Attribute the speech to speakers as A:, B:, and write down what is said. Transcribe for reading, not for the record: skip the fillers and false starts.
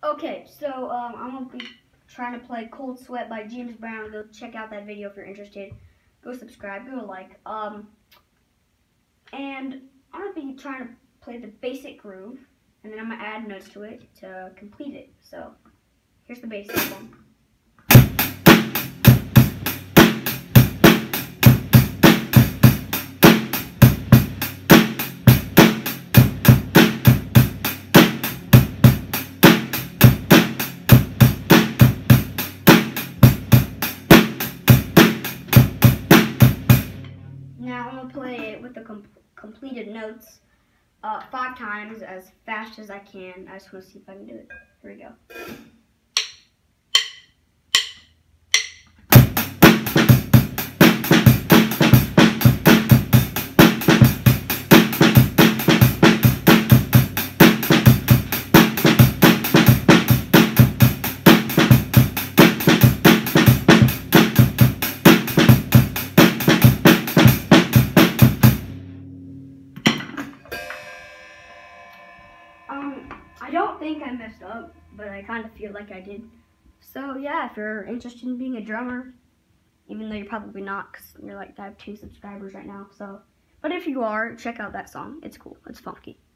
A: Okay, so I'm gonna be trying to play Cold Sweat by James Brown. Go check out that video if you're interested. Go subscribe, go like. And I'm gonna be trying to play the basic groove, and then I'm gonna add notes to it to complete it. So here's the basic one. Now I'm going to play it with the completed notes 5 times as fast as I can. I just want to see if I can do it. Here we go. I don't think I messed up, but I kind of feel like I did. So yeah, if you're interested in being a drummer, even though you're probably not, because you're like, I have 2 subscribers right now. So, but if you are, check out that song. It's cool. It's funky.